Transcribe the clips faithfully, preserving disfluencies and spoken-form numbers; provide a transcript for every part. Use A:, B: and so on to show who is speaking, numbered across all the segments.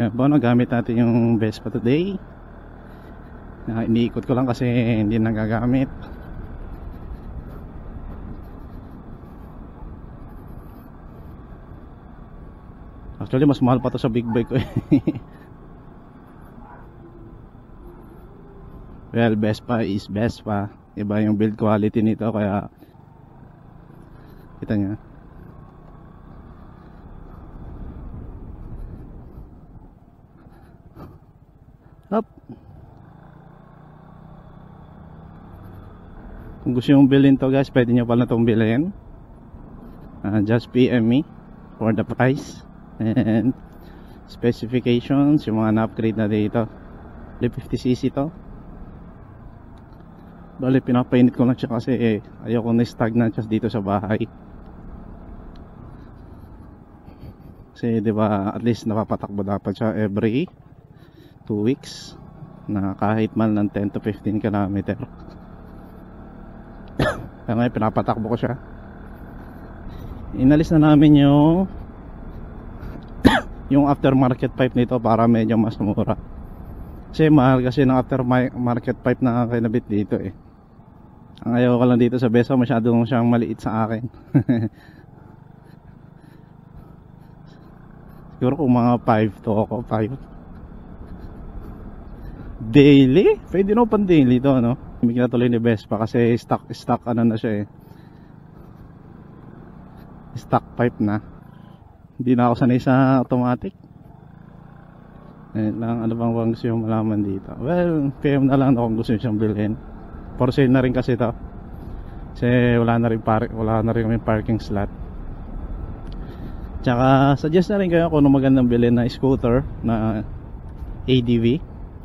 A: Ayan po, nagamit natin yung Vespa today. Na iniikot ko lang kasi hindi nagagamit. Actually mas mahal pa to sa big bike ko eh. Well, Vespa is Vespa. Iba yung build quality nito, kaya kita nyo. Up. Kung gusto yung bilhin to guys, pwede nyo pala itong bilhin. uh, Just P M me for the price and specifications, yung mga na-upgrade na dito. fifty c c to. Bali pinapainit ko lang siya kasi eh, ayoko na stagnant siya dito sa bahay. Kasi diba at least napapatakbo dapat siya every two weeks na kahit man ng ten to fifteen kilometer. Kaya ngayon pinapatakbo ko siya. Inalis na namin yung yung aftermarket pipe nito para medyo mas mura. Kasi mahal kasi ng aftermarket pipe na kinabit dito eh. Ang ayaw ko lang dito sa Vespa, masyadong siyang maliit sa akin. Siguro kung mga five to ako, five daily? Pwede no pan daily to, no? Hindi na tuloy ni Vespa kasi stock, stock ano na siya eh. Stock pipe na. Hindi na ako sanay sa automatic. Eh, lang, ano bang bang gusto yung malaman dito? Well, P M na lang ako kung gusto siyang bilhin. For sale na rin kasi to. Kasi wala na rin, par wala na rin kami parking slot. Tsaka suggest na rin kayo kung ano magandang bilhin na scooter na A D V.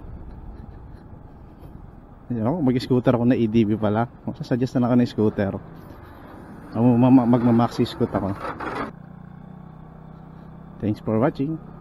A: Mag-scooter ako na A D V pala. Suggest na lang ako ng scooter. Magmamaxi scoot ako. Thanks for watching.